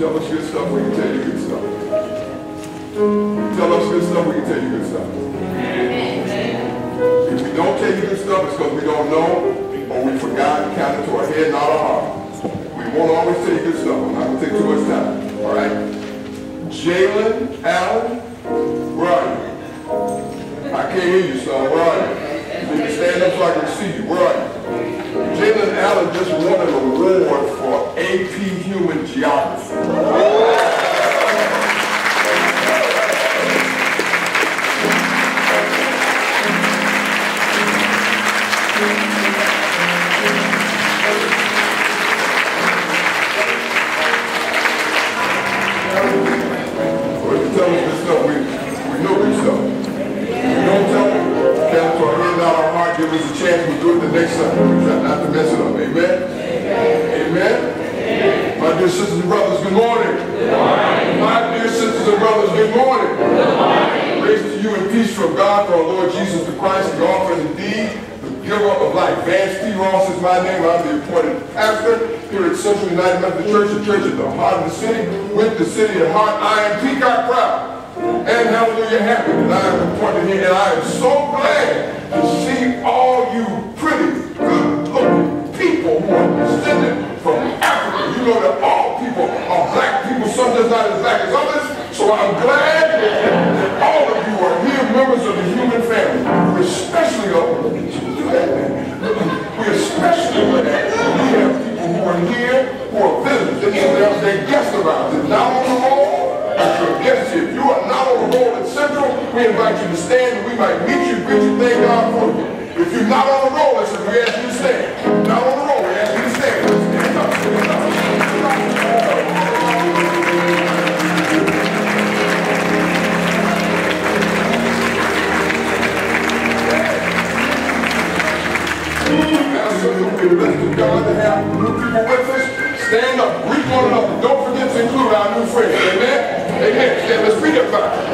tell us good stuff, we can tell you good stuff. You tell us good stuff, we can tell you good stuff. If we don't tell you good stuff, it's because we don't know or we forgot, counted to our head, not our heart. We won't always tell you good stuff. I'm not going to take too much time. All right? Jalen Allen, where are you? I can't hear you, son. Where are you? You need to stand up so I can see you. Where are you? Jalen Allen just won an award for AP Human Geography. Give us a chance, we'll do it the next Sunday. Not to mess it up. Amen? Amen? Amen? My dear sisters and brothers, good morning. Good morning. My dear sisters and brothers, good morning. Good morning. Grace to you and peace from God, for our Lord Jesus the Christ, the author and indeed the giver of life. Vance P is my name. I'm the appointed pastor here at Central United Methodist Church, the church at the heart of the city, with the city at heart. I am peacock proud. And hallelujah, happy that I am appointed here. And I am so glad to see all you pretty, good-looking people who are descended from Africa. You know that all people are black people, some just not as black as others. So I'm glad that all of you are here, members of the human family. We especially glad we have people who are here, who are visitors. They're guests around. They're not on the roll. If you are not on the roll at Central, we invite you to stand and we might meet you, greet you, thank God for you. If you're not on the roll, we ask you to stand. Not on the roll, we ask you to stand. Stand up, stand up. We're blessed with God to have new people with us. Stand up, greet one another. Don't forget to include our new friends. Amen? Amen. Stand, let's read it back.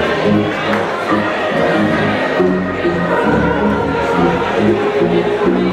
Thank you.